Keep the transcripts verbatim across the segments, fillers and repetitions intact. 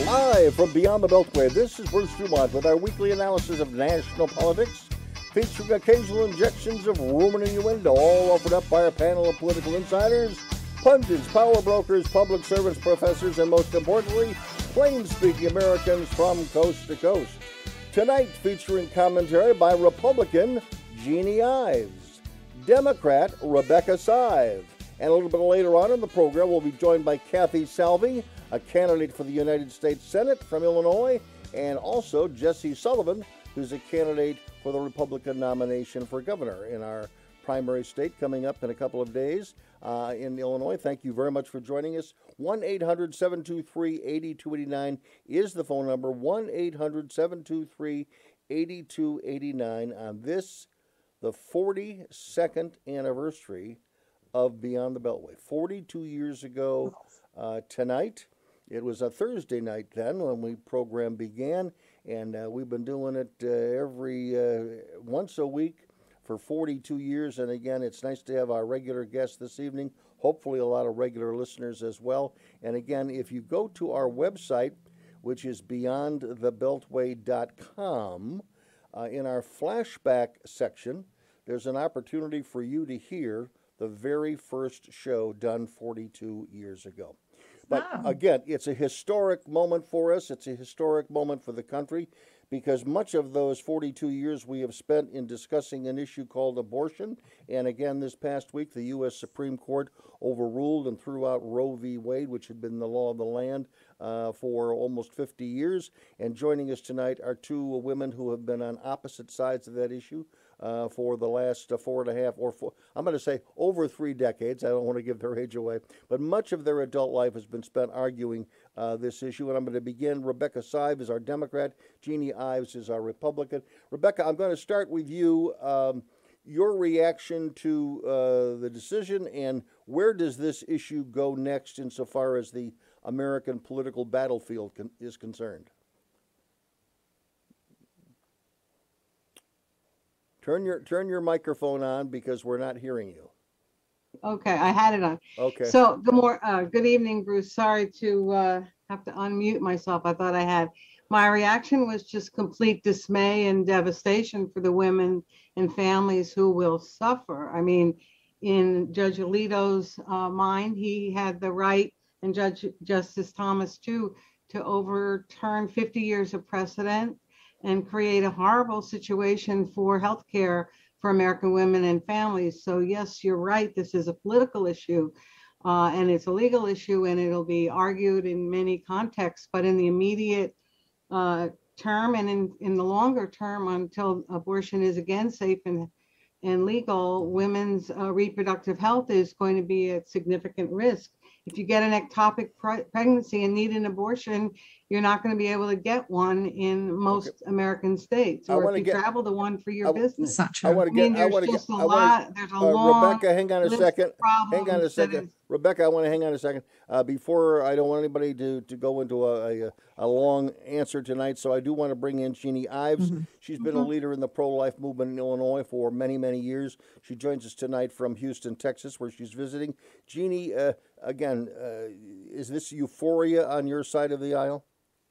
Live from beyond the Beltway, this is Bruce DuMont with our weekly analysis of national politics, featuring occasional injections of rumor and innuendo, all offered up by our panel of political insiders, pundits, power brokers, public servants, professors, and most importantly, plain-speaking Americans from coast to coast. Tonight, featuring commentary by Republican Jeannie Ives, Democrat Rebecca Sive, and a little bit later on in the program, we'll be joined by Kathy Salvi, a candidate for the United States Senate from Illinois, and also Jesse Sullivan, who's a candidate for the Republican nomination for governor in our primary state coming up in a couple of days uh, in Illinois. Thank you very much for joining us. one eight hundred seven two three eight two eight nine is the phone number, one eight hundred seven two three eight two eight nine on this, the forty-second anniversary of Beyond the Beltway. forty-two years ago uh, tonight. It was a Thursday night then when we program began, and uh, we've been doing it uh, every uh, once a week for forty-two years. And again, it's nice to have our regular guest this evening, hopefully a lot of regular listeners as well. And again, if you go to our website, which is beyond the beltway dot com, uh, in our flashback section, there's an opportunity for you to hear the very first show done forty-two years ago. But wow. Again, it's a historic moment for us. It's a historic moment for the country because much of those forty-two years we have spent in discussing an issue called abortion. And again, this past week, the U S Supreme Court overruled and threw out Roe v. Wade, which had been the law of the land uh, for almost fifty years. And joining us tonight are two women who have been on opposite sides of that issue Uh, for the last uh, four and a half or four, I'm going to say over three decades. I don't want to give their age away, but much of their adult life has been spent arguing uh, this issue. And I'm going to begin. Rebecca Sive is our Democrat. Jeannie Ives is our Republican. Rebecca, I'm going to start with you. Um, your reaction to uh, the decision, and where does this issue go next insofar as the American political battlefield con- is concerned? Turn your turn your microphone on because we're not hearing you. Okay, I had it on. Okay. So good more, uh, good evening, Bruce. Sorry to uh, have to unmute myself. I thought I had. My reaction was just complete dismay and devastation for the women and families who will suffer. I mean, in Judge Alito's uh, mind, he had the right, and Judge Justice Thomas too, to overturn fifty years of precedent and create a horrible situation for healthcare for American women and families. So yes, you're right. This is a political issue uh, and it's a legal issue and it'll be argued in many contexts, but in the immediate uh, term and in, in the longer term until abortion is again safe and, and legal, women's uh, reproductive health is going to be at significant risk. If you get an ectopic pre- pregnancy and need an abortion, you're not going to be able to get one in most okay. American states. Or if you get, travel to one for your I, business. Not true. I want to get. I, mean, there's I want to just get, a I lot. Wanna, there's a uh, long. Rebecca, hang on a second. Hang on a second. Is, Rebecca, I want to hang on a second. Uh, before I don't want anybody to, to go into a, a, a long answer tonight, so I do want to bring in Jeannie Ives. Mm-hmm. She's been mm-hmm. a leader in the pro-life movement in Illinois for many, many years. She joins us tonight from Houston, Texas, where she's visiting. Jeannie, uh, again, uh, is this euphoria on your side of the aisle?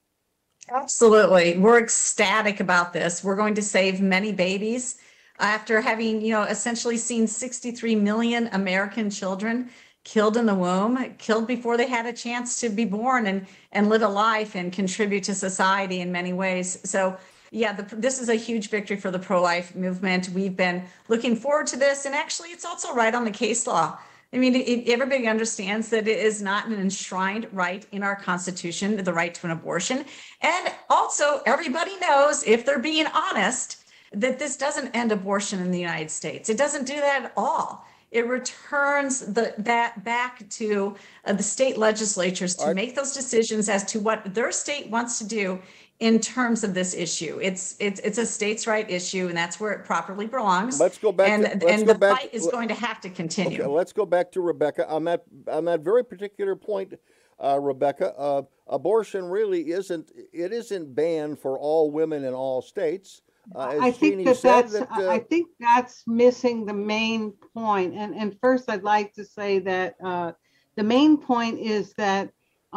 Absolutely. We're ecstatic about this. We're going to save many babies after having, you know, essentially seen sixty-three million American children killed in the womb, killed before they had a chance to be born and, and live a life and contribute to society in many ways. So yeah, the, this is a huge victory for the pro-life movement. We've been looking forward to this. And actually, it's also right on the case law. I mean, it, everybody understands that it is not an enshrined right in our Constitution, the right to an abortion. And also, everybody knows, if they're being honest, that this doesn't end abortion in the United States. It doesn't do that at all. It returns the, that back to uh, the state legislatures to right. make those decisions as to what their state wants to do in terms of this issue. It's it's it's a states' right issue, and that's where it properly belongs. Let's go back. And, to, let's and go the back, fight is going to have to continue. Okay, let's go back to Rebecca. On that, on that very particular point, uh, Rebecca, uh, abortion really isn't, it isn't banned for all women in all states. Uh, I think that that's, that, uh, I think that's missing the main point. And, and first, I'd like to say that uh, the main point is that uh,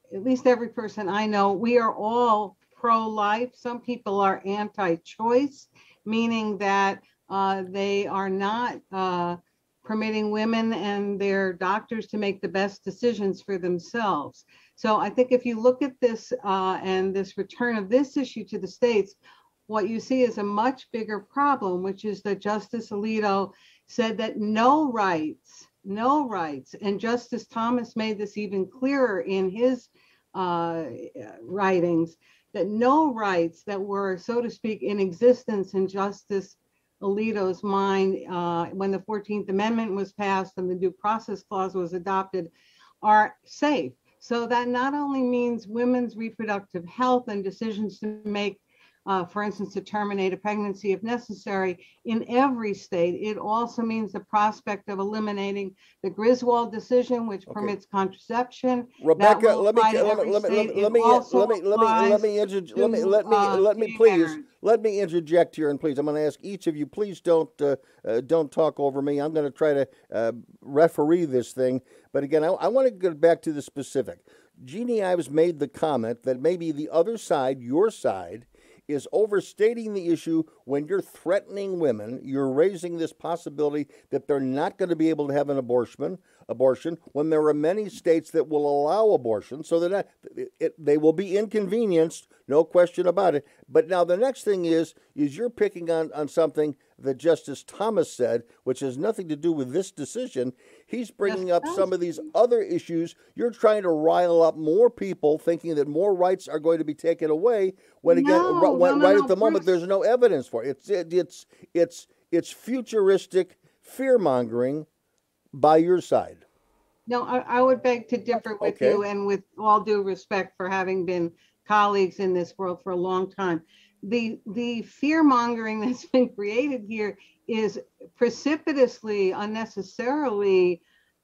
at least every person I know, we are all pro-life. Some people are anti-choice, meaning that uh, they are not uh, permitting women and their doctors to make the best decisions for themselves. So I think if you look at this uh, and this return of this issue to the states, what you see is a much bigger problem, which is that Justice Alito said that no rights, no rights, and Justice Thomas made this even clearer in his uh, writings, that no rights that were, so to speak, in existence in Justice Alito's mind uh, when the fourteenth Amendment was passed and the Due Process Clause was adopted are safe. So that not only means women's reproductive health and decisions to make, uh, for instance, to terminate a pregnancy if necessary in every state, it also means the prospect of eliminating the Griswold decision, which okay. permits contraception. Rebecca, let me let me let me let me let me let me let me let me let me let me please let me interject here, and please, I'm going to ask each of you, please don't uh, uh, don't talk over me. I'm going to try to uh, referee this thing, but again, I, I want to get back to the specific. Jeannie Ives made the comment that maybe the other side, your side, is overstating the issue when you're threatening women. You're raising this possibility that they're not going to be able to have an abortion, abortion when there are many states that will allow abortion, so that not, it, they will be inconvenienced, no question about it. But now the next thing is, is you're picking on, on something that Justice Thomas said, which has nothing to do with this decision. He's bringing up some of these other issues. You're trying to rile up more people, thinking that more rights are going to be taken away, when again, no, right, no, no, right no, at the Bruce. moment, there's no evidence for it. It's it, it's it's it's futuristic fear mongering by your side. No, I, I would beg to differ with Okay. you, and with all due respect for having been colleagues in this world for a long time. The the fear mongering that's been created here is precipitously, unnecessarily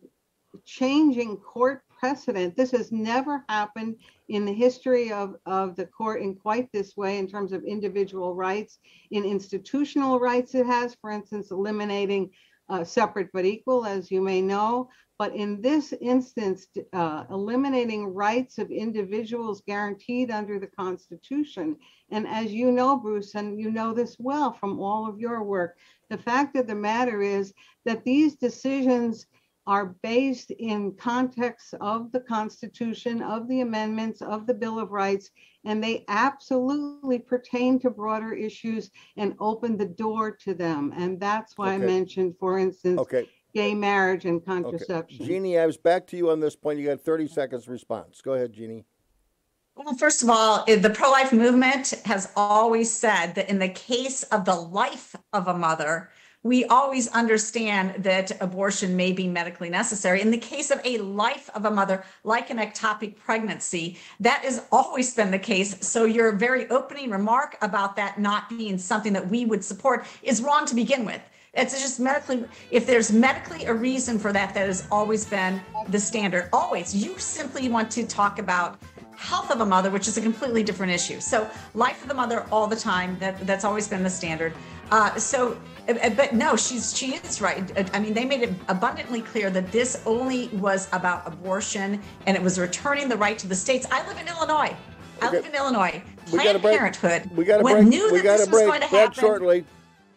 changing court precedent. This has never happened in the history of, of the court in quite this way in terms of individual rights. In institutional rights it has, for instance, eliminating uh, separate but equal, as you may know. But in this instance, uh, eliminating rights of individuals guaranteed under the Constitution. And as you know, Bruce, and you know this well from all of your work, the fact of the matter is that these decisions are based in context of the Constitution, of the amendments, of the Bill of Rights, and they absolutely pertain to broader issues and open the door to them. And that's why Okay. I mentioned, for instance, Okay. gay marriage and contraception. Okay. Jeannie, I was back to you on this point. You got thirty seconds response. Go ahead, Jeannie. Well, first of all, the pro-life movement has always said that in the case of the life of a mother, we always understand that abortion may be medically necessary. In the case of a life of a mother, like an ectopic pregnancy, that has always been the case. So your very opening remark about that not being something that we would support is wrong to begin with. It's just medically, if there's medically a reason for that, that has always been the standard. Always. You simply want to talk about health of a mother, which is a completely different issue. So life of the mother all the time, that, that's always been the standard. Uh, so, but no, she's she is right. I mean, they made it abundantly clear that this only was about abortion and it was returning the right to the states. I live in Illinois. I Okay. live in Illinois. We got a Planned break. Parenthood We got a when break. knew We that got this a was break. going to Back happen. shortly.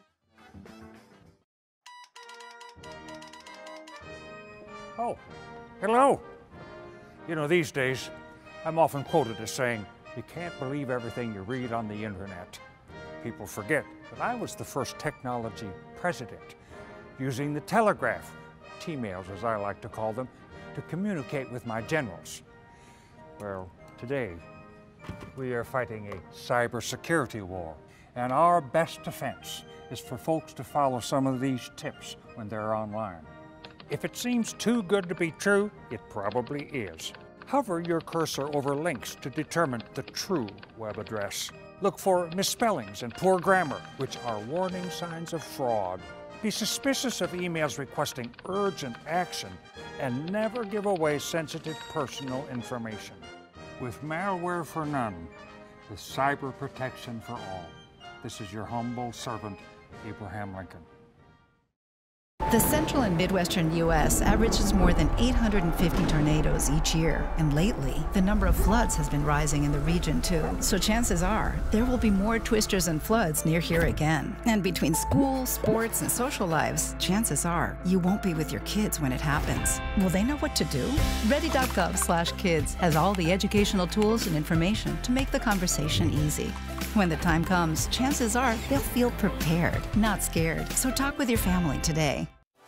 Oh, hello. You know, these days, I'm often quoted as saying, you can't believe everything you read on the internet. People forget that I was the first technology president, using the telegraph, T-mails as I like to call them, to communicate with my generals. Well, today, we are fighting a cybersecurity war, and our best defense is for folks to follow some of these tips when they're online. If it seems too good to be true, it probably is. Hover your cursor over links to determine the true web address. Look for misspellings and poor grammar, which are warning signs of fraud. Be suspicious of emails requesting urgent action, and never give away sensitive personal information. With malware for none, with cyber protection for all. This is your humble servant, Abraham Lincoln. The central and midwestern U S averages more than eight hundred fifty tornadoes each year, and lately, the number of floods has been rising in the region too. So chances are, there will be more twisters and floods near here again. And between school, sports, and social lives, chances are, you won't be with your kids when it happens. Will they know what to do? Ready.gov slash kids has all the educational tools and information to make the conversation easy. When the time comes, chances are they'll feel prepared, not scared. So talk with your family today.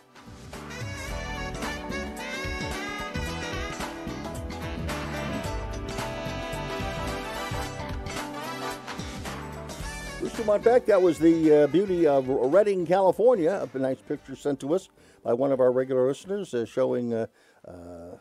Bruce DuMont back. That was the uh, beauty of Redding, California. A nice picture sent to us by one of our regular listeners uh, showing uh, uh,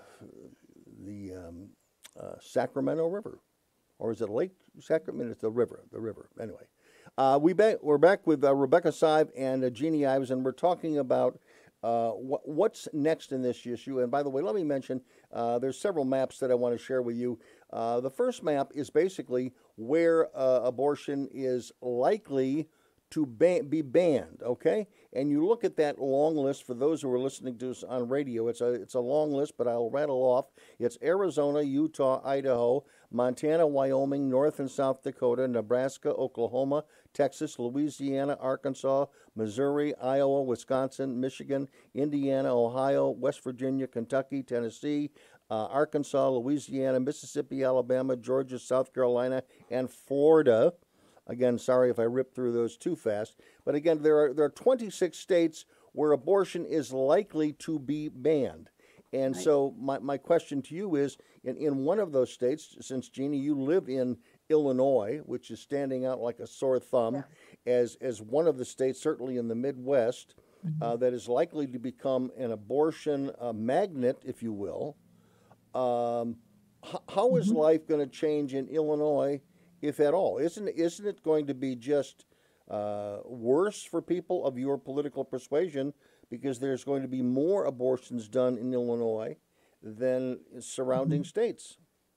the um, uh, Sacramento River. Or is it Lake Sacramento? It's the river, the river. Anyway, uh, we back, we're back with uh, Rebecca Sive and uh, Jeannie Ives, and we're talking about uh, wh- what's next in this issue. And by the way, let me mention, uh, there's several maps that I want to share with you. Uh, the first map is basically where uh, abortion is likely to ban- be banned, okay? And you look at that long list for those who are listening to us on radio. It's a it's a long list, but I'll rattle off. It's Arizona, Utah, Idaho, Montana, Wyoming, North and South Dakota, Nebraska, Oklahoma, Texas, Louisiana, Arkansas, Missouri, Iowa, Wisconsin, Michigan, Indiana, Ohio, West Virginia, Kentucky, Tennessee, uh, Arkansas, Louisiana, Mississippi, Alabama, Georgia, South Carolina, and Florida. Again, sorry if I ripped through those too fast. But again, there are there are twenty-six states where abortion is likely to be banned. And right. so my, my question to you is, in, in one of those states, since, Jeannie, you live in Illinois, which is standing out like a sore thumb, yeah. as, as one of the states, certainly in the Midwest, mm-hmm. uh, that is likely to become an abortion uh, magnet, if you will, um, h- how is mm-hmm. life going to change in Illinois, if at all? Isn't isn't it going to be just uh, worse for people of your political persuasion because there's going to be more abortions done in Illinois than surrounding mm-hmm. states?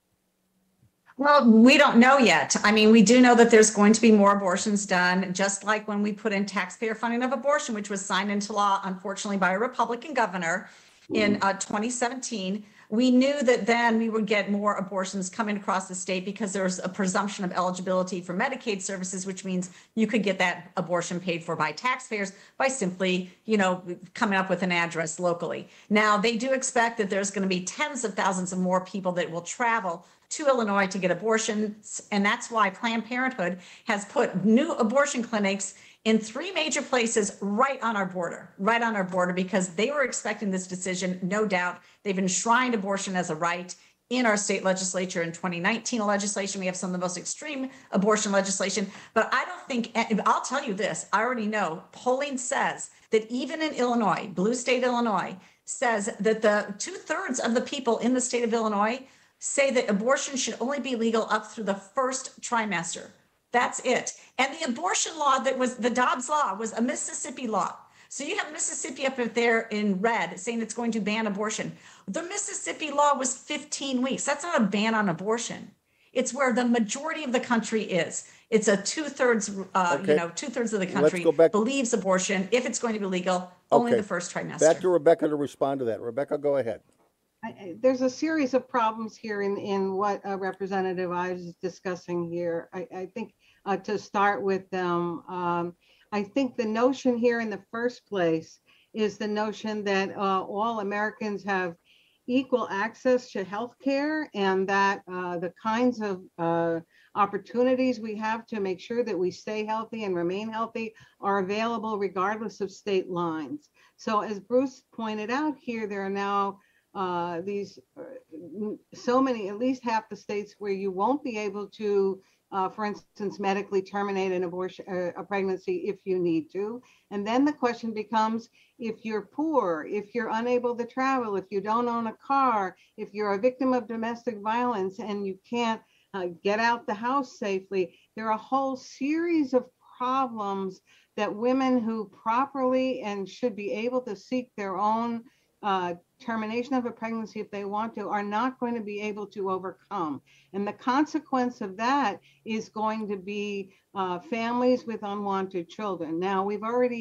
Well, we don't know yet. I mean, we do know that there's going to be more abortions done, just like when we put in taxpayer funding of abortion, which was signed into law, unfortunately, by a Republican governor in uh, twenty seventeen. We knew that then we would get more abortions coming across the state because there's a presumption of eligibility for Medicaid services, which means you could get that abortion paid for by taxpayers by simply, you know, coming up with an address locally. Now, they do expect that there's going to be tens of thousands of more people that will travel to Illinois to get abortions, and that's why Planned Parenthood has put new abortion clinics in three major places right on our border, right on our border, because they were expecting this decision, no doubt. They've enshrined abortion as a right in our state legislature. In twenty nineteen legislation, we have some of the most extreme abortion legislation. But I don't think, I'll tell you this, I already know, polling says that even in Illinois, blue state Illinois, says that the two thirds of the people in the state of Illinois say that abortion should only be legal up through the first trimester. That's it. And the abortion law that was the Dobbs law was a Mississippi law. So you have Mississippi up there in red saying it's going to ban abortion. The Mississippi law was fifteen weeks. That's not a ban on abortion. It's where the majority of the country is. It's a two thirds, uh, okay. you know, two thirds of the country believes abortion, if it's going to be legal, only okay. the first trimester. Back to Rebecca to respond to that. Rebecca, go ahead. I, there's a series of problems here in, in what uh, Representative Ives is discussing here. I, I think uh, to start with them, um, I think the notion here in the first place is the notion that uh, all Americans have equal access to health care, and that uh, the kinds of uh, opportunities we have to make sure that we stay healthy and remain healthy are available regardless of state lines. So as Bruce pointed out here, there are now uh, these uh, so many, at least half the states where you won't be able to Uh, for instance, medically terminate an abortion, uh, a pregnancy if you need to. And then the question becomes, if you're poor, if you're unable to travel, if you don't own a car, if you're a victim of domestic violence and you can't uh, get out the house safely, there are a whole series of problems that women who properly and should be able to seek their own uh, termination of a pregnancy if they want to are not going to be able to overcome. And the consequence of that is going to be uh, families with unwanted children. Now, we've already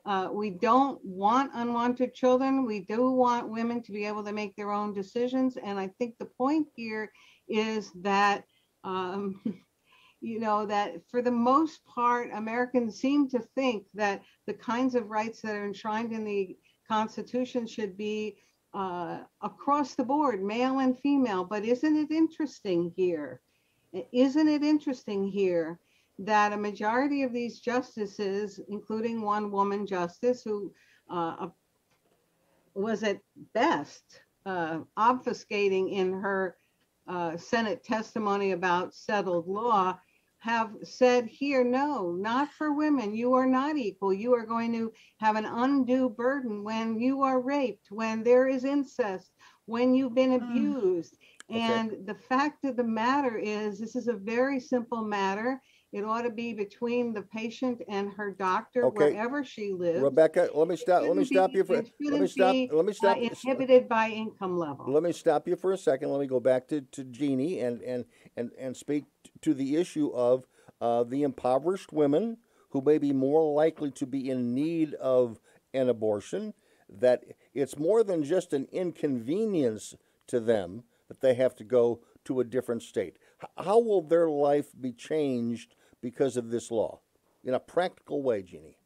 Uh, we don't want unwanted children. We do want women to be able to make their own decisions. And I think the point here is that, um, you know, that for the most part, Americans seem to think that the kinds of rights that are enshrined in the Constitution should be uh, across the board, male and female. But isn't it interesting here? Isn't it interesting here that a majority of these justices, including one woman justice who uh, was at best uh, obfuscating in her uh, Senate testimony about settled law, have said here, no, not for women. You are not equal. You are going to have an undue burden when you are raped, when there is incest, when you've been abused. Mm. And okay. The fact of the matter is, this is a very simple matter. It ought to be between the patient and her doctor, okay. wherever she lives. Rebecca, let me stop. Let me stop be, you for. Let me stop. Be, let me stop. Uh, inhibited by income level. Let me stop you for a second. Let me go back to, to Jeannie and and and and speak to the issue of uh, the impoverished women who may be more likely to be in need of an abortion. That it's more than just an inconvenience to them that they have to go to a different state. How will their life be changed because of this law, in a practical way, Jeannie?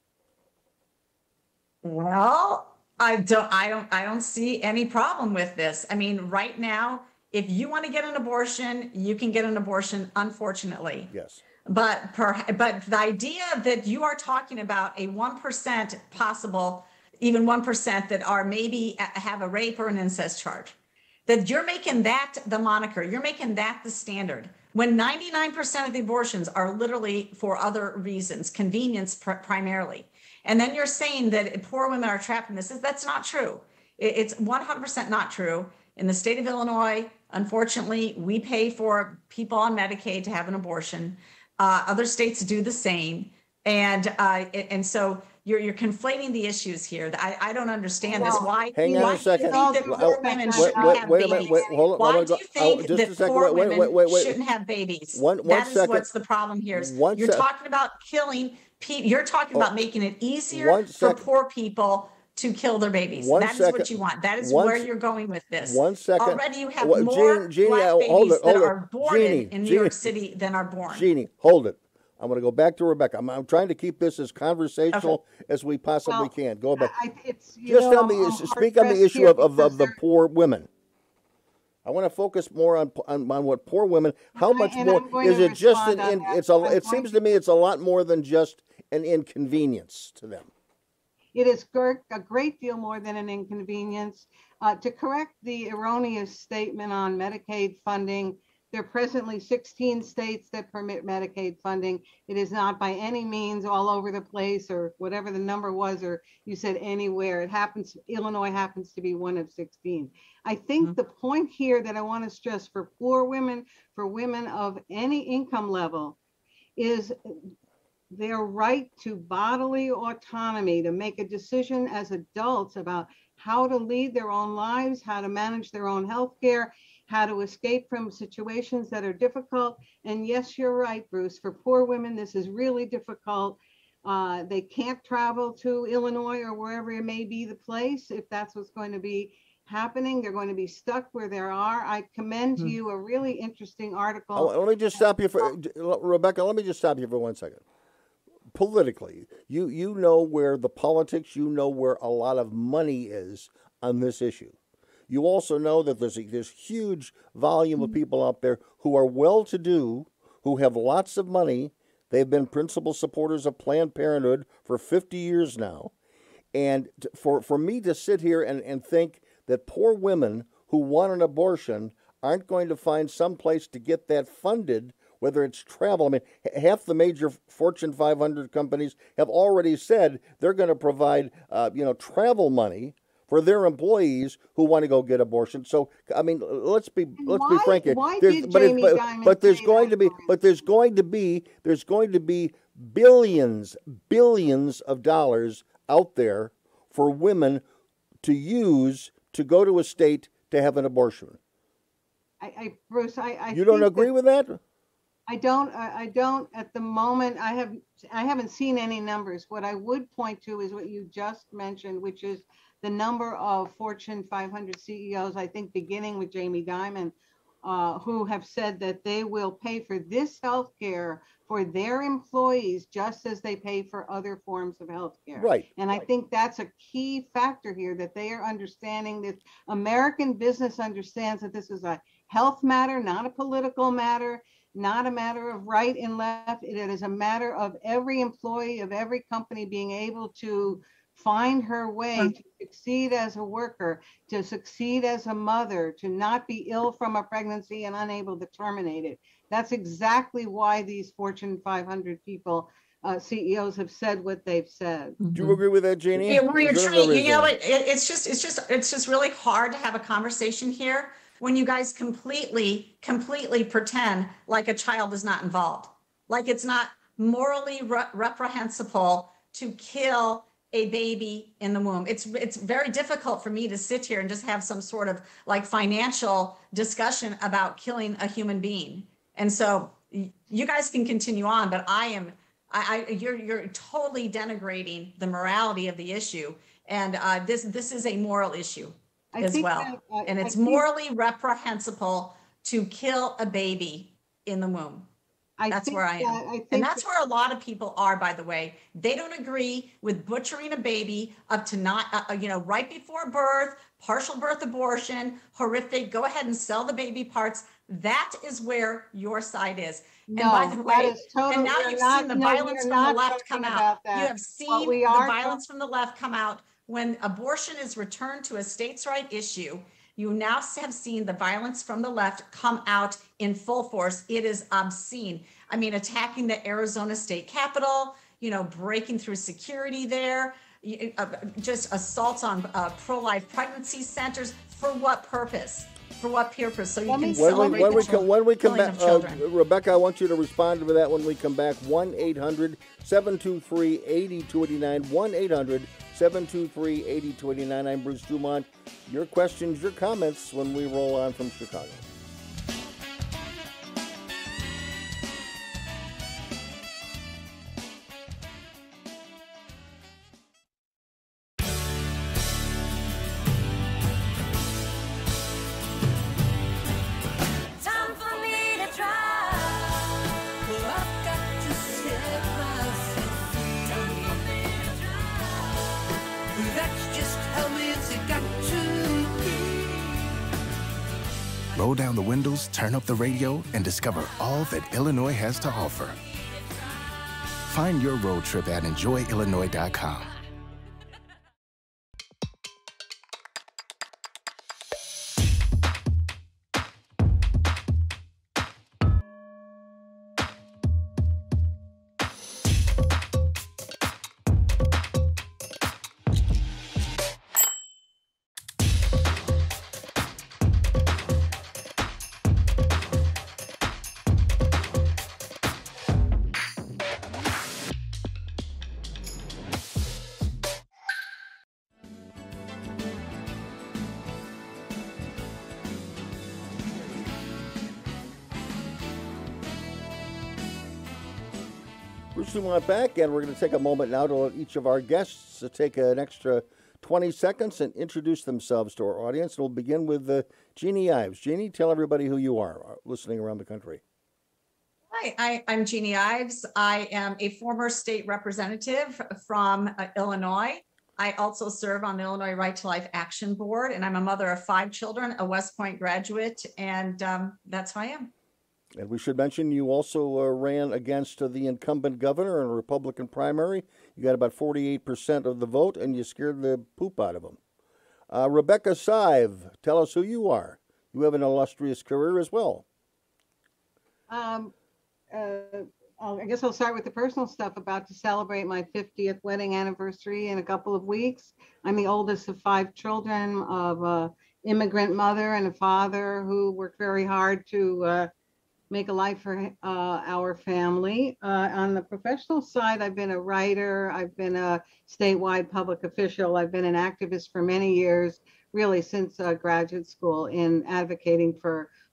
Well, I don't, I don't, I don't see any problem with this. I mean, right now, if you want to get an abortion, you can get an abortion. Unfortunately, yes. But per, but the idea that you are talking about a one percent possible, even one percent that are maybe have a rape or an incest charge, that you're making that the moniker, you're making that the standard, when ninety-nine percent of the abortions are literally for other reasons, convenience pr- primarily. And then you're saying that poor women are trapped in this. That's not true. It's one hundred percent not true. In the state of Illinois, unfortunately, we pay for people on Medicaid to have an abortion. Uh, other states do the same. And uh, and so you're you're conflating the issues here. I, I don't understand this. Why, Hang on why a second. do you think that poor women wait, shouldn't wait, have wait a babies? minute. Wait, hold on. Why do you think oh, that second, poor wait, women wait, wait, wait. shouldn't have babies? One, one that is second. What's the problem here. Is one you're sec- talking about killing people. You're talking oh, about making it easier for poor people to kill their babies. One that second. is what you want. That is one, where you're going with this. One second. Already you have well, more Jeannie, Jeannie, black hold babies it, hold that it. are born Jeannie, in New Jeannie, York City than are born. Jeannie, hold it. I'm going to go back to Rebecca. I'm, I'm trying to keep this as conversational okay. as we possibly well, can. Go back. I, it's, Just know, on the I'm speak on the issue of, of, of the poor women. I want to focus more on on, on what poor women. How much and more is it? Just an? In, it's a. I'm it seems to me it's a lot more than just an inconvenience to them. It is a great deal more than an inconvenience. Uh, to correct the erroneous statement on Medicaid funding, there are presently sixteen states that permit Medicaid funding. It is not by any means all over the place, or whatever the number was, or you said anywhere. It happens, Illinois happens to be one of sixteen. I think mm-hmm. the point here that I want to stress for poor women, for women of any income level, is their right to bodily autonomy, to make a decision as adults about how to lead their own lives, how to manage their own health care, how to escape from situations that are difficult. And yes, you're right, Bruce, for poor women, this is really difficult. Uh, they can't travel to Illinois or wherever it may be the place. If that's what's going to be happening, they're going to be stuck where they are. I commend mm-hmm. to you a really interesting article. Oh, let me just stop you for, Rebecca, let me just stop you for one second. Politically, you, you know where the politics, you know where a lot of money is on this issue. You also know that there's a there's huge volume of people out there who are well-to-do, who have lots of money. They've been principal supporters of Planned Parenthood for fifty years now. And for, for me to sit here and, and think that poor women who want an abortion aren't going to find some place to get that funded, whether it's travel. I mean, half the major Fortune five hundred companies have already said they're going to provide, uh, you know, travel money for their employees who want to go get abortion. So, I mean, let's be let's why, be frank here. Why there's, did but, Jamie but, Dimon but there's say going to be, but there's going to be, there's going to be billions, billions of dollars out there for women to use to go to a state to have an abortion. I, I Bruce, I, I you don't agree that, with that? I don't, I, I don't at the moment, I have, I haven't seen any numbers. What I would point to is what you just mentioned, which is the number of Fortune five hundred C E Os, I think beginning with Jamie Dimon, uh, who have said that they will pay for this healthcare for their employees just as they pay for other forms of healthcare. Right. And I think that's a key factor here, that they are understanding that American business understands that this is a health matter, not a political matter, not a matter of right and left. It is a matter of every employee of every company being able to find her way to succeed as a worker, to succeed as a mother, to not be ill from a pregnancy and unable to terminate it. That's exactly why these Fortune five hundred people, uh, C E Os, have said what they've said. Do you agree with that, Jeannie? Yeah, well, you're Is there trying, another you know, reason? it, it, it's just, it's just, it's just really hard to have a conversation here when you guys completely, completely pretend like a child is not involved, like it's not morally re- reprehensible to kill a baby in the womb. It's it's very difficult for me to sit here and just have some sort of like financial discussion about killing a human being. And so y- you guys can continue on, but I am, I, I you're you're totally denigrating the morality of the issue, and uh, this this is a moral issue I as think well, that, uh, and I it's think- morally reprehensible to kill a baby in the womb. I That's think where I am. that- I think And that's that- where a lot of people are, by the way. They don't agree with butchering a baby up to not, uh, you know, right before birth, partial birth abortion, horrific, go ahead and sell the baby parts. That is where your side is. No, and by the that way, is totally- and now we're you've not- seen the no, violence we're from the not left come talking out. about that. You have What seen we the are violence from the left come out. When abortion is returned to a states' right issue, you now have seen the violence from the left come out in full force. It is obscene. I mean, attacking the Arizona State Capitol, you know, breaking through security there, you- uh, just assaults on uh, pro-life pregnancy centers. For what purpose? For what purpose? So you Let can me- When celebrate we, when the we chil- come, when we come killing back, of uh, children. Rebecca, I want you to respond to that when we come back. one eight hundred seven two three eight two eight nine. one eight hundred seven two three eight two eight nine. I'm Bruce DuMont. Your questions, your comments when we roll on from Chicago. Time for me to try. Well, I've got to set myself free. Time for me to try. That's just how it's got to be. Roll down the windows, turn up the radio, and discover all that Illinois has to offer. Find your road trip at enjoy illinois dot com. Bruce Dumont back, and we're going to take a moment now to let each of our guests uh, take an extra twenty seconds and introduce themselves to our audience. We'll begin with uh, Jeannie Ives. Jeannie, tell everybody who you are uh, listening around the country. Hi, I, I'm Jeannie Ives. I am a former state representative from uh, Illinois. I also serve on the Illinois Right to Life Action Board, and I'm a mother of five children, a West Point graduate, and um, that's who I am. And we should mention you also uh, ran against uh, the incumbent governor in a Republican primary. You got about forty-eight percent of the vote, and you scared the poop out of him. Uh, Rebecca Sive, tell us who you are. You have an illustrious career as well. Um, uh, I'll- I guess I'll start with the personal stuff. About to celebrate my fiftieth wedding anniversary in a couple of weeks. I'm the oldest of five children of a immigrant mother and a father who worked very hard to uh, make a life for uh, our family. Uh, on the professional side, I've been a writer. I've been a statewide public official. I've been an activist for many years, really since uh, graduate school, in advocating for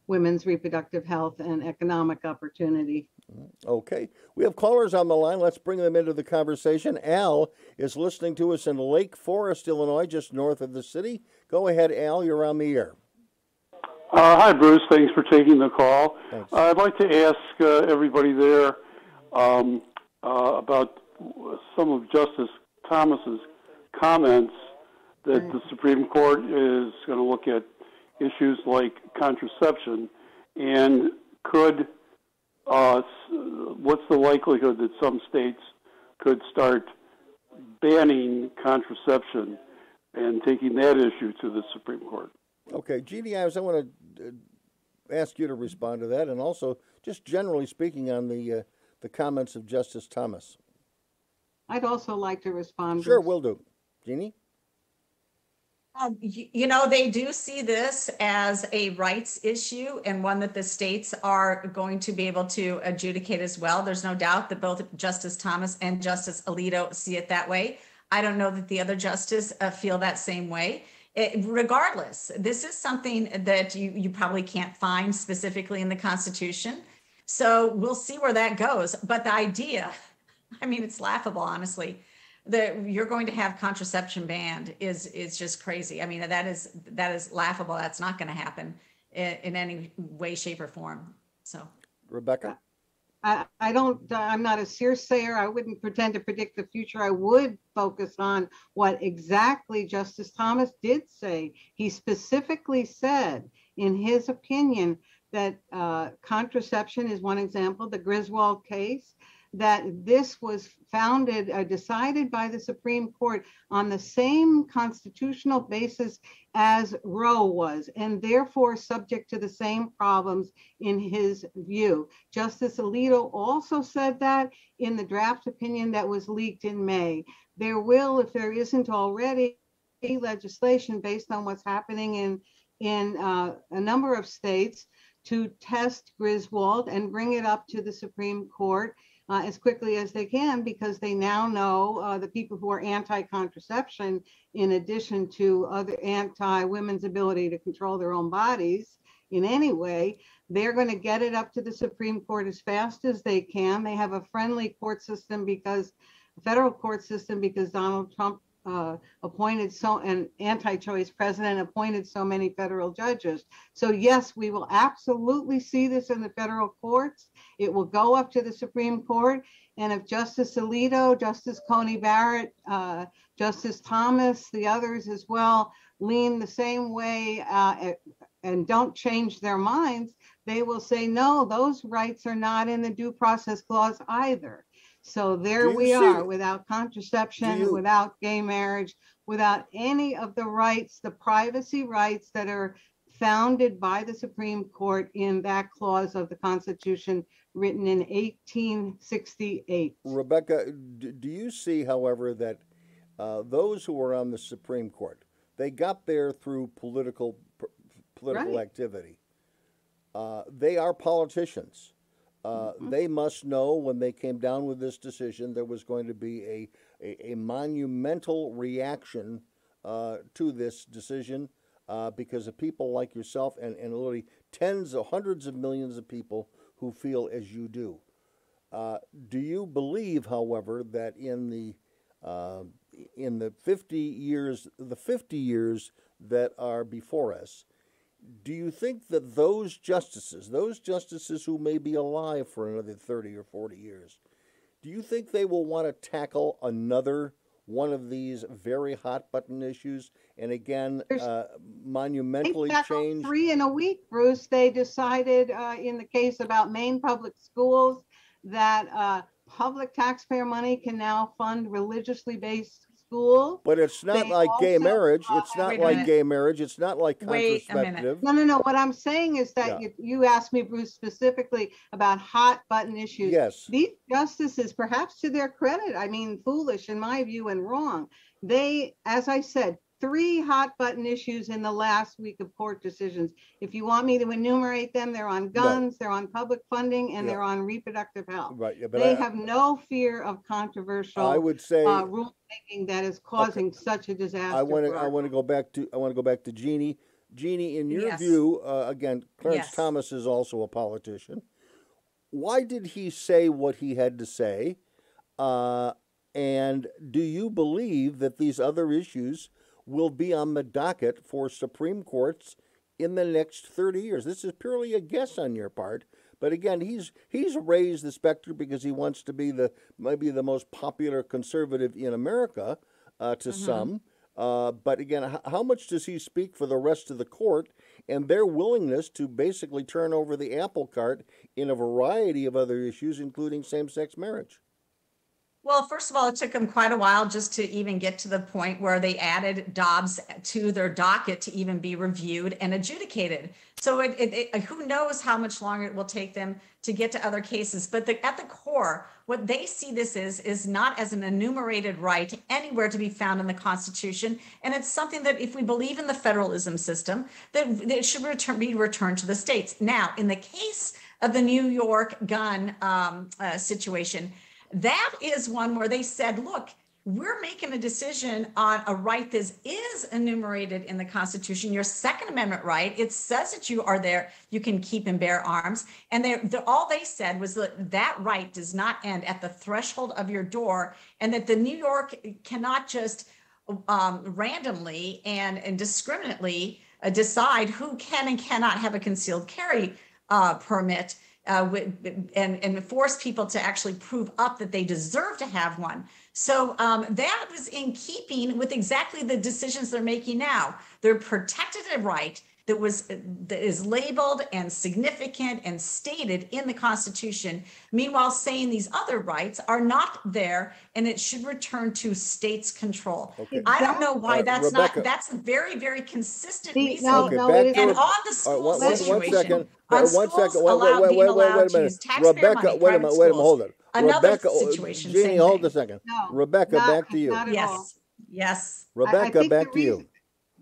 women's reproductive health and economic opportunity. Okay. We have callers on the line. Let's bring them into the conversation. Al is listening to us in Lake Forest, Illinois, just north of the city. Go ahead, Al. You're on the air. Uh, hi, Bruce. Thanks for taking the call. Thanks. Uh, I'd like to ask uh, everybody there um, uh, about some of Justice Thomas's comments that Right. the Supreme Court is going to look at issues like contraception, and could uh, what's the likelihood that some states could start banning contraception and taking that issue to the Supreme Court? Okay, Jeannie Ives, I want to uh, ask you to respond to that, and also just generally speaking on the uh, the comments of Justice Thomas. I'd also like to respond. Sure, Bruce. will do. Jeannie? Um, you, you know, they do see this as a rights issue and one that the states are going to be able to adjudicate as well. There's no doubt that both Justice Thomas and Justice Alito see it that way. I don't know that the other justice uh, feel that same way. It, regardless, this is something that you, you probably can't find specifically in the Constitution. So we'll see where that goes. But the idea, I mean, it's laughable, honestly, that you're going to have contraception banned is is just crazy. I mean, that is that is laughable. That's not going to happen in, in any way, shape, or form. So, Rebecca? I, I don't, I'm not a seersayer. I wouldn't pretend to predict the future. I would focus on what exactly Justice Thomas did say. He specifically said in his opinion that uh, contraception is one example, the Griswold case, that this was founded, uh, decided by the Supreme Court on the same constitutional basis as Roe was, and therefore subject to the same problems in his view. Justice Alito also said that in the draft opinion that was leaked in May. There will, if there isn't already, legislation based on what's happening in, in uh, a number of states to test Griswold and bring it up to the Supreme Court Uh, as quickly as they can, because they now know uh, the people who are anti-contraception, in addition to other anti-women's ability to control their own bodies in any way, they're going to get it up to the Supreme Court as fast as they can. They have a friendly court system because, a federal court system because Donald Trump uh, appointed so, an anti-choice president appointed so many federal judges. So yes, we will absolutely see this in the federal courts. It will go up to the Supreme Court. And if Justice Alito, Justice Coney Barrett, uh, Justice Thomas, the others as well, lean the same way uh, and don't change their minds, they will say, no, those rights are not in the due process clause either. So there we are, without contraception, you, without gay marriage, without any of the rights, the privacy rights that are founded by the Supreme Court in that clause of the Constitution written in eighteen sixty-eight. Rebecca, do you see, however, that uh, those who are on the Supreme Court, they got there through political political Right. activity. Uh, they are politicians. Uh, Mm-hmm. They must know when they came down with this decision there was going to be a, a, a monumental reaction uh, to this decision uh, because of people like yourself and, and literally tens of hundreds of millions of people who feel as you do. Uh, do you believe, however, that in the uh, in the fifty years, the fifty years that are before us, do you think that those justices, those justices who may be alive for another thirty or forty years, do you think they will want to tackle another one of these very hot button issues and again uh, monumentally They change? three in a week, Bruce. They decided uh, in the case about Maine public schools that uh, public taxpayer money can now fund religiously based schools. But it's not They like gay also, marriage. uh, It's not Wait a like minute. gay marriage. It's not like Wait a minute. contraceptive. No, no, no. What I'm saying is that Yeah. you, you asked me, Bruce, specifically about hot button issues. Yes. These justices, perhaps to their credit, I mean, foolish in my view and wrong. They, as I said, three hot button issues in the last week of court decisions. If you want me to enumerate them, they're on guns, they're on public funding, and Yeah. they're on reproductive health. Right. Yeah, but They I, have no fear of controversial I would say uh, rulemaking that is causing such a disaster. I want to. for I our want to go back to. I want to go back to Jeannie. Jeannie, in your Yes. view, uh, again, Clarence Yes. Thomas is also a politician. Why did he say what he had to say? Uh, and do you believe that these other issues will be on the docket for Supreme Courts in the next thirty years? This is purely a guess on your part. But again, he's he's raised the specter because he wants to be the maybe the most popular conservative in America uh, to Mm-hmm. some. Uh, but again, h- how much does he speak for the rest of the court and their willingness to basically turn over the apple cart in a variety of other issues, including same-sex marriage? Well, first of all, it took them quite a while just to even get to the point where they added Dobbs to their docket to even be reviewed and adjudicated. So it, it, it, who knows how much longer it will take them to get to other cases. But the, at the core, what they see this is, is not as an enumerated right anywhere to be found in the Constitution. And it's something that if we believe in the federalism system, that, that it should return, be returned to the states. Now, in the case of the New York gun um, uh, situation, that is one where they said, look, we're making a decision on a right that is enumerated in the Constitution, your Second Amendment right. It says that you are there, you can keep and bear arms. And they, the, all they said was that that right does not end at the threshold of your door, and that the New York cannot just um, randomly and, and discriminately uh, decide who can and cannot have a concealed carry uh, permit. Uh, and, and force people to actually prove up that they deserve to have one. So um, that was in keeping with exactly the decisions they're making now. They're protected a right that was that is labeled and significant and stated in the Constitution. Meanwhile, saying these other rights are not there and it should return to states' control. Okay. I don't know why Uh, that's Rebecca. not. That's a very, very consistent See, reason. no, Okay, no, back it to And is- Re- on the All school right, one, one, one situation, second. on One schools second. Wait, allowed, wait, being wait, wait, allowed wait a to minute. use taxpayer Rebecca, money, wait a private minute, wait a minute, schools. hold it. Another Rebecca, oh, situation, Jeannie, same hold thing. a second. No, Rebecca, not- back to you. not at all. Yes, yes. I- I Rebecca, think the back to you. reason-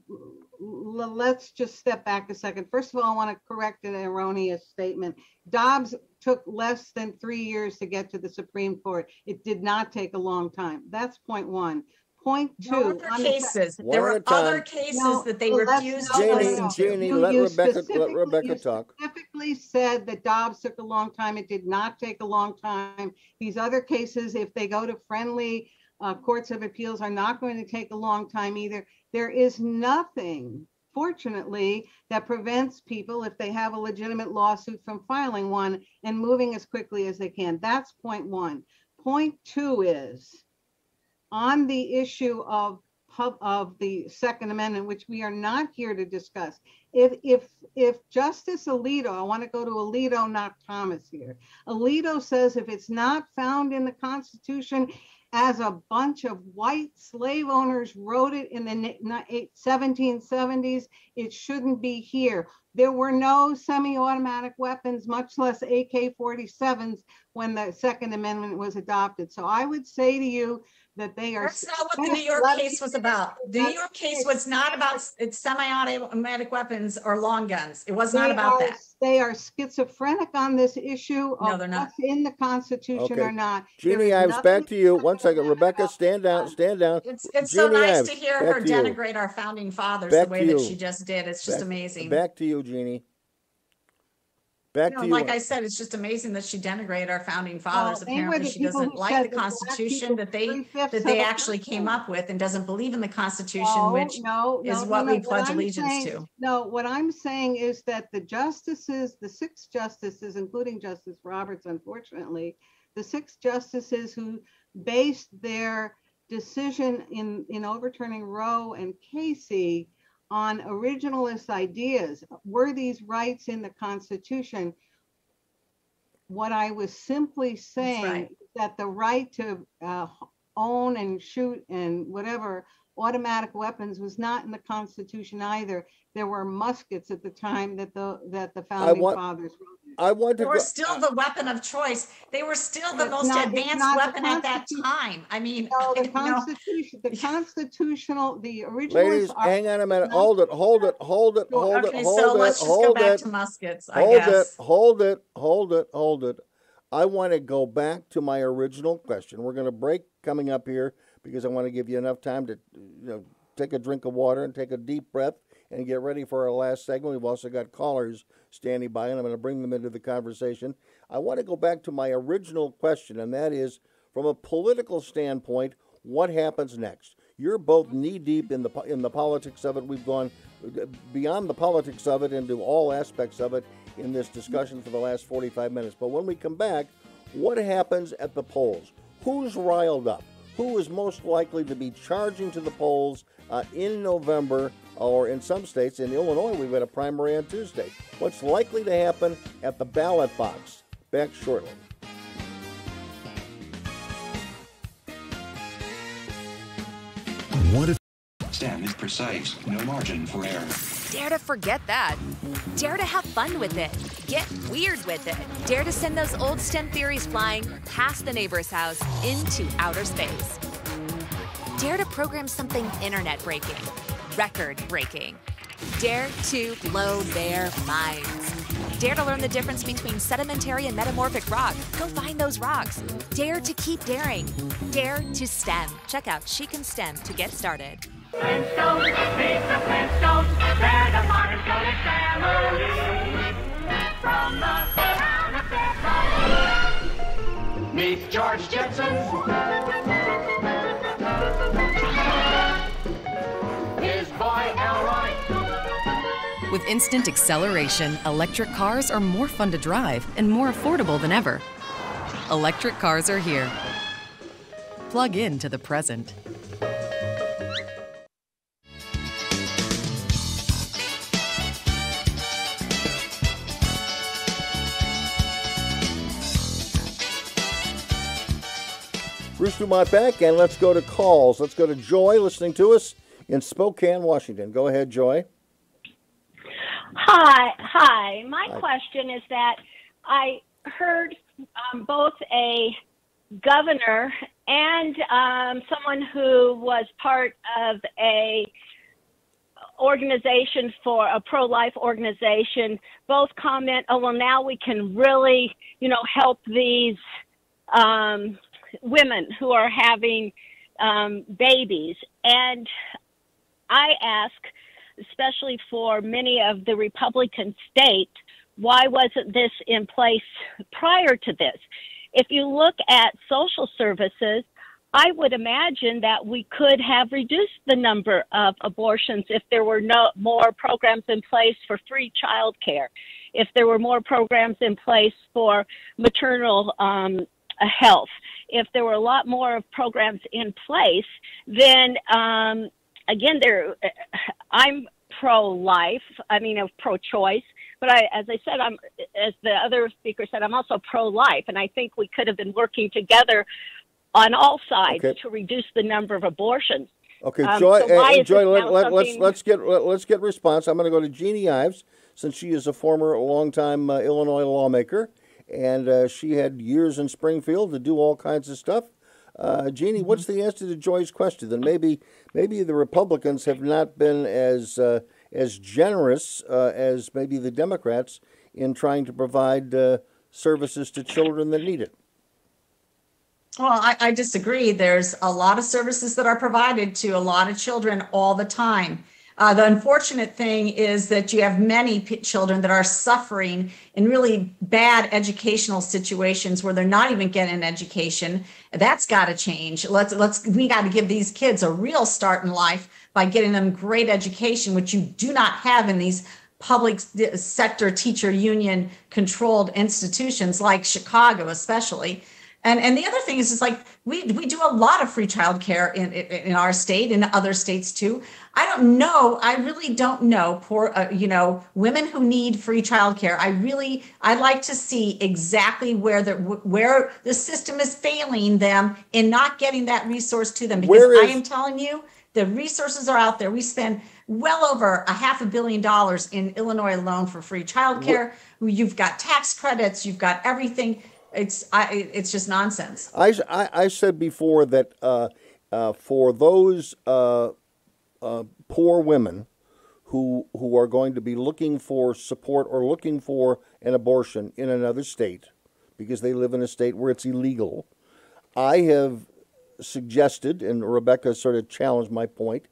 l- Let's just step back a second. First of all, I want to correct an erroneous statement. Dobbs took less than three years to get to the Supreme Court. It did not take a long time. That's point one. Point There two. were on the- cases. One There at were a time. other cases No, that they well, let's- refused no, to no, no, Jeannie, listen no. to. Jeannie, You- let you Rebecca- let specifically- Rebecca you talk. Specifically said that Dobbs took a long time. It did not take a long time. These other cases, if they go to friendly uh, courts of appeals, are not going to take a long time either. There is nothing, fortunately, that prevents people, if they have a legitimate lawsuit, from filing one and moving as quickly as they can. That's point one. Point two is on the issue of pub, of the Second Amendment, which we are not here to discuss. If if if Justice Alito, I want to go to Alito, not Thomas here. Alito says if it's not found in the Constitution as a bunch of white slave owners wrote it in the seventeen seventies, it shouldn't be here. There were no semi-automatic weapons, much less A K forty-sevens, when the Second Amendment was adopted. So I would say to you that they are. That's not what the New York Let me case was finish. about. The New York case was not about it's semi-automatic weapons or long guns. It was not They about are- that. They are schizophrenic on this issue No, of they're not. what's in the Constitution Okay. or not. There Jeannie is Ives, nothing back to you. One Second second. Amendment Rebecca, about stand down, stand down. It's it's so Jeannie nice Ives, to hear back her to you. denigrate our founding fathers Back the way to that you. she just did. It's just Back- amazing. Back to you, Jeannie. Back You know, to you. like I said, it's just amazing that she denigrated our founding fathers. they were Apparently, the she people doesn't who like said the that black Constitution people that they three-fifths that of they the actually came country. up with, and doesn't believe in the Constitution, No, which no, is no, what no, we no. pledge I'm allegiance saying- to. No, what I'm saying is that the justices, the six justices, including Justice Roberts, unfortunately, the six justices who based their decision in, in overturning Roe and Casey on originalist ideas, were these rights in the Constitution? What I was simply saying right. is that the right to uh, own and shoot and whatever automatic weapons was not in the Constitution either. There were muskets at the time that the that the founding want- fathers wrote. I want to They go. were still the weapon of choice. They were still the It's most not- it's advanced not the weapon at that Constitution. time. I mean, No, I the don't know. Constitution, the constitutional, the original. Ladies, hang on a minute. Hold it, hold it, hold it, hold it, Okay, hold so it, let's just go hold back it. to muskets, I Hold it, guess. hold it, hold it, hold it. I want to go back to my original question. We're going to break coming up here because I want to give you enough time to, you know, take a drink of water and take a deep breath and get ready for our last segment. We've also got callers standing by, and I'm going to bring them into the conversation. I want to go back to my original question, and that is, from a political standpoint, what happens next? You're both knee-deep in the in the politics of it. We've gone beyond the politics of it into all aspects of it in this discussion for the last forty-five minutes. But when we come back, what happens at the polls? Who's riled up? Who is most likely to be charging to the polls uh, in November, or in some states, in Illinois, we've got a primary on Tuesday. What's likely to happen at the ballot box? Back shortly. What if STEM is precise, no margin for error? Dare to forget that. Dare to have fun with it. Get weird with it. Dare to send those old STEM theories flying past the neighbor's house into outer space. Dare to program something internet-breaking, record-breaking. Dare to blow their minds. Dare to learn the difference between sedimentary and metamorphic rock. Go find those rocks. Dare to keep daring. Dare to STEM. Check out She Can STEM to get started. Flintstones, meet the Flintstones, they're the modern Stoic family. From the town of Beltway. Meet George Jetson. His boy Elroy. With instant acceleration, electric cars are more fun to drive and more affordable than ever. Electric cars are here. Plug in to the present. Bruce DuMont back, and let's go to calls. Let's go to Joy listening to us in Spokane, Washington. Go ahead, Joy. Hi, hi. My Hi. question is that I heard um, both a governor and um, someone who was part of a organization for a pro-life organization both comment, oh, well, now we can really, you know, help these um, women who are having um, babies. And I ask, especially for many of the Republican states, why wasn't this in place prior to this? If you look at social services, I would imagine that we could have reduced the number of abortions if there were no more programs in place for free child care, if there were more programs in place for maternal um, health, if there were a lot more programs in place, then um, again, there, I'm pro-life. I mean, of pro-choice. But I, as I said, I'm, as the other speaker said, I'm also pro-life, and I think we could have been working together on all sides Okay. to reduce the number of abortions. Okay, Um, Joy. so why uh, is Joy, this let, now let, let's something- let's get let, let's get response. I'm going to go to Jeannie Ives, since she is a former, longtime uh, Illinois lawmaker, and uh, she had years in Springfield to do all kinds of stuff. Uh, Jeannie, Mm-hmm. what's the answer to Joy's question? Then maybe maybe the Republicans have not been as uh, as generous uh, as maybe the Democrats in trying to provide uh, services to children that need it. Well, I, I disagree. There's a lot of services that are provided to a lot of children all the time. Uh, the unfortunate thing is that you have many p- children that are suffering in really bad educational situations where they're not even getting an education. That's got to change. Let's let's we got to give these kids a real start in life by getting them great education, which you do not have in these public sector teacher union controlled institutions like Chicago, especially. And and the other thing is, is like we we do a lot of free childcare in, in in our state, in other states too. I don't know. I really don't know. Poor, uh, you know, women who need free childcare. I really, I'd like to see exactly where the where the system is failing them in not getting that resource to them. Because Where is- I am telling you, the resources are out there. We spend well over a half a billion dollars in Illinois alone for free childcare. You've got tax credits. You've got everything. It's I, it's just nonsense. I, I, I said before that uh, uh, for those uh, uh, poor women who who are going to be looking for support or looking for an abortion in another state because they live in a state where it's illegal, I have suggested, and Rebecca sort of challenged my point,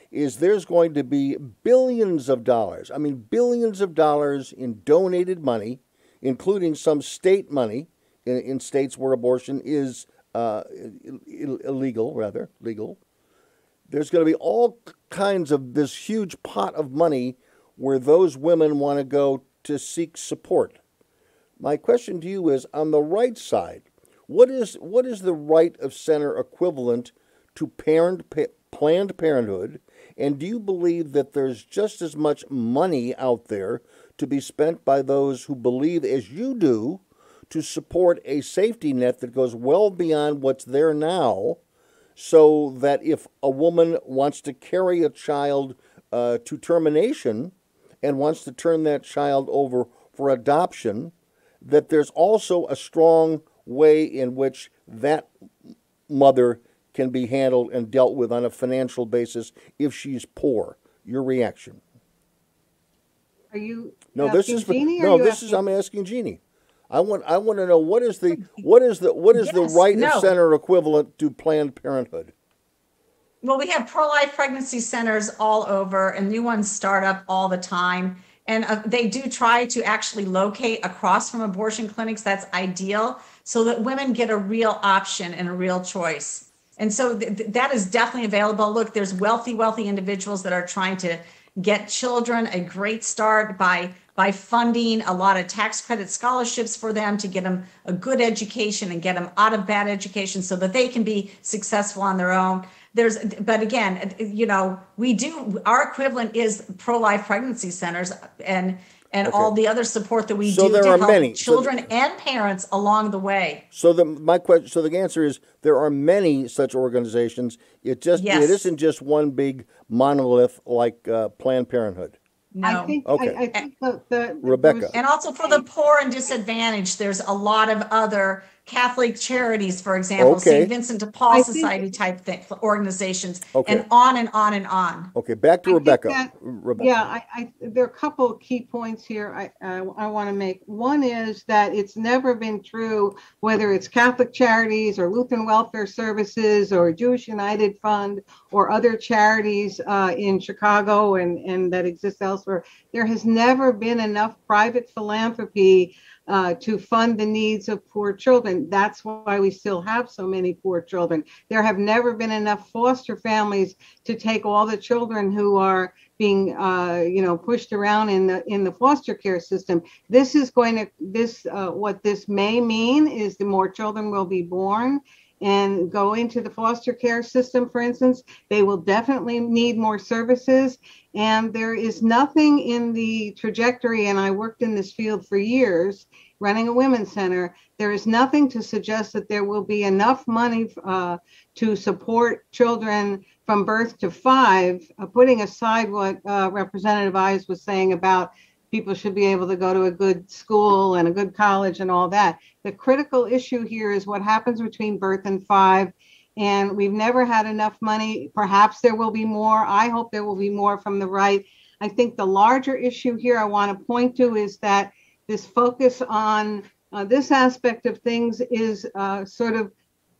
is there's going to be billions of dollars, I mean billions of dollars in donated money, including some state money in, in states where abortion is uh, Ill- illegal, rather, legal. There's going to be all kinds of this huge pot of money where those women want to go to seek support. My question to you is, on the right side, what is what is the right of center equivalent to parent, pa- Planned Parenthood, and do you believe that there's just as much money out there to be spent by those who believe, as you do, to support a safety net that goes well beyond what's there now, so that if a woman wants to carry a child uh, to termination and wants to turn that child over for adoption, that there's also a strong way in which that mother can be handled and dealt with on a financial basis if she's poor? Your reaction? Are you no? This is for, Jeannie, no. This asking? is I'm asking Jeannie. I want I want to know what is the what is the what is Yes, the right no. of center equivalent to Planned Parenthood? Well, we have pro-life pregnancy centers all over, and new ones start up all the time. And uh, they do try to actually locate across from abortion clinics. That's ideal, so that women get a real option and a real choice. And so th- th- that is definitely available. Look, there's wealthy, wealthy individuals that are trying to get children a great start by by funding a lot of tax credit scholarships for them to get them a good education and get them out of bad education so that they can be successful on their own. There's, but again, you know, we do, our equivalent is pro-life pregnancy centers and and Okay. all the other support that we So do there to are help many. So children th- and parents along the way. So the my question, so the answer is there are many such organizations. It just Yes. it isn't just one big monolith like uh, Planned Parenthood. No. I think, Okay. I, I think the, the Rebecca. Bruce- And also for the poor and disadvantaged, there's a lot of other Catholic charities, for example, Okay. Saint Vincent de Paul I think- Society type thing, organizations, Okay. and on and on and on. Okay, back to I think Rebecca. that- Rebecca. Yeah, I, I, there are a couple of key points here I, I, I want to make. One is that it's never been true, whether it's Catholic charities or Lutheran Welfare Services or Jewish United Fund or other charities uh, in Chicago and, and that exist elsewhere. There has never been enough private philanthropy uh, to fund the needs of poor children. That's why we still have so many poor children. There have never been enough foster families to take all the children who are being, uh, you know, pushed around in the in the foster care system. This is going to this uh, what this may mean is the more children will be born and go into the foster care system, for instance. They will definitely need more services. And there is nothing in the trajectory, and I worked in this field for years, running a women's center. There is nothing to suggest that there will be enough money uh, to support children from birth to five, uh, putting aside what uh, Representative Ives was saying about people should be able to go to a good school and a good college and all that. The critical issue here is what happens between birth and five. And we've never had enough money. Perhaps there will be more. I hope there will be more from the right. I think the larger issue here I want to point to is that this focus on uh, this aspect of things is uh, sort of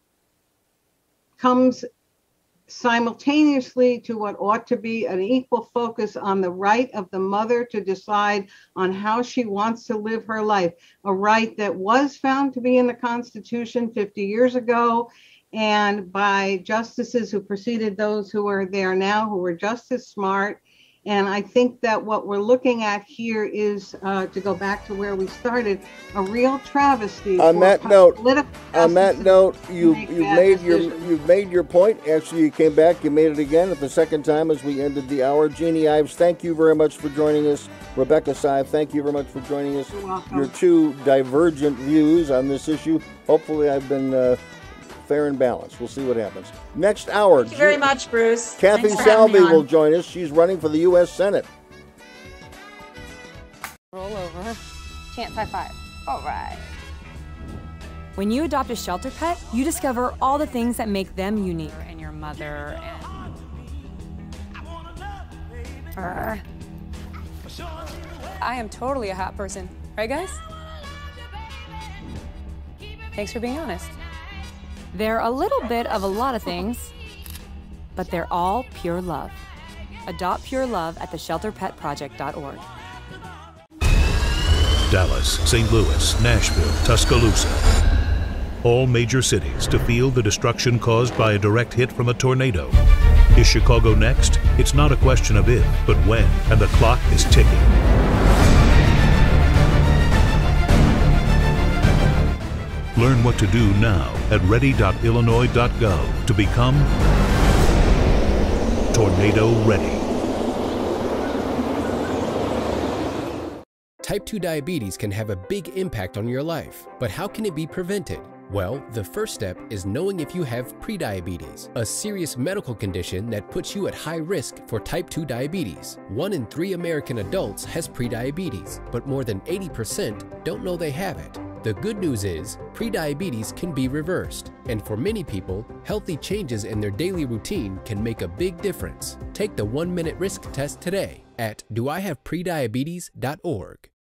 comes simultaneously to what ought to be an equal focus on the right of the mother to decide on how she wants to live her life, a right that was found to be in the Constitution fifty years ago and by justices who preceded those who are there now, who were just as smart. And I think that what we're looking at here is, uh, to go back to where we started, a real travesty. On for that po- note, political on that justices note, to you make you've bad made your decisions. you've made your point. Actually, you came back. You made it again at the second time as we ended the hour. Jeannie Ives, thank you very much for joining us. Rebecca Sive, thank you very much for joining us. You're welcome. Your two divergent views on this issue. Hopefully, I've been uh, fair and balanced. We'll see what happens. Next hour, Thank you very much, Bruce. Kathy Thanks for having me Salvi on. will join us. She's running for the U S Senate. Roll over. Chance high five. All right. When you adopt a shelter pet, you discover all the things that make them unique. And your mother and... Arr. I am totally a hot person. Right, guys? Thanks for being honest. They're a little bit of a lot of things, but they're all pure love. Adopt pure love at the shelter pet project dot org. Dallas, Saint Louis, Nashville, Tuscaloosa. All major cities to feel the destruction caused by a direct hit from a tornado. Is Chicago next? It's not a question of if, but when, and the clock is ticking. Learn what to do now at ready dot illinois dot gov to become tornado ready. Type two diabetes can have a big impact on your life, but how can it be prevented? Well, the first step is knowing if you have prediabetes, a serious medical condition that puts you at high risk for type two diabetes. One in three American adults has prediabetes, but more than eighty percent don't know they have it. The good news is, prediabetes can be reversed, and for many people, healthy changes in their daily routine can make a big difference. Take the one minute risk test today at do I have prediabetes dot org.